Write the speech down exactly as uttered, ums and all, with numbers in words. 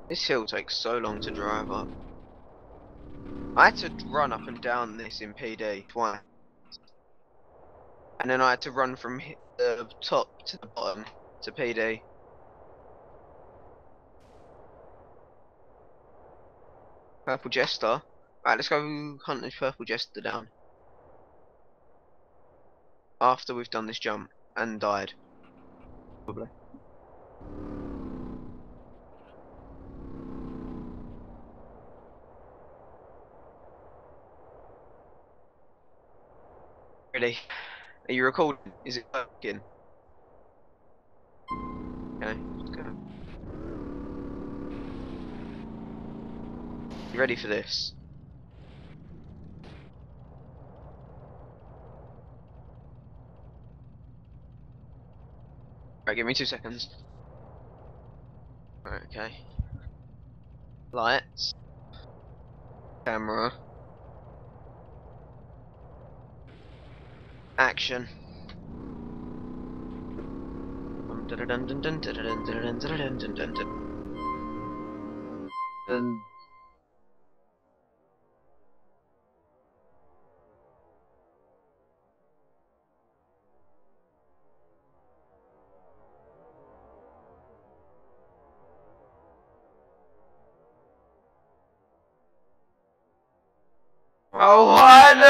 This hill takes so long to drive up. I had to run up and down this in P D twice. And then I had to run from the top to the bottom to P D. Purple Jester. Right, let's go hunt this Purple Jester down. After we've done this jump and died. Probably. Ready? Are you recording? Is it working? Okay, let's go. You ready for this? Right, give me two seconds. Right, okay. Lights. Camera. Action. And oh, what?